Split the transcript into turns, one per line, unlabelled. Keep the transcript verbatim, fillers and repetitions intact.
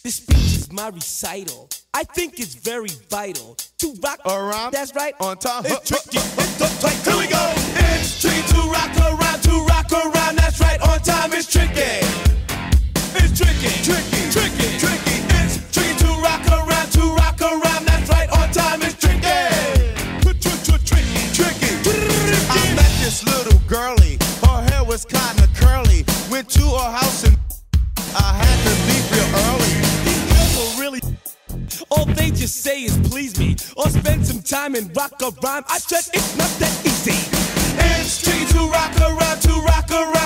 This speech is my recital. I think it's very vital to rock
around.
That's right.
On time.
It's tricky. It's the tight.
Here we go. It's tricky to rock around, to rock around. That's right. On time. It's tricky. It's tricky. Tricky. Tricky. Tricky. It's tricky to rock around, to rock around. That's right. On time. It's tricky. Tricky. Tricky. I met this little girlie. Her hair was kinda curly. Went to her house and I had to leave real early.
These girls will really. All they just say is please me, or spend some time and rock a rhyme. I said it's not that easy.
It's tricky to rock around, to rock around.